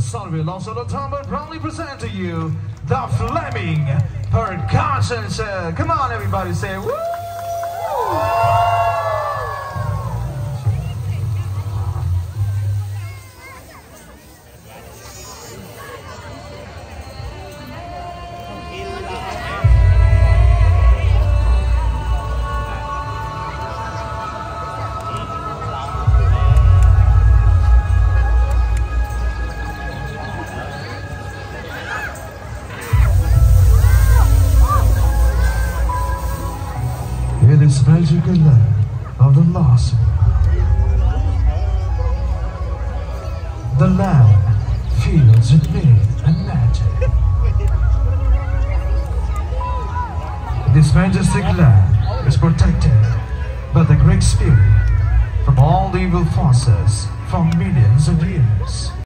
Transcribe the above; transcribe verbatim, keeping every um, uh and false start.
Salville, also the trumpet, proudly present to you the Fleming Percussion Set. Come on, everybody, say woo! It is magical land of the lost world. The land fills with myth and magic. This majestic land is protected by the Great Spirit from all evil forces for millions of years.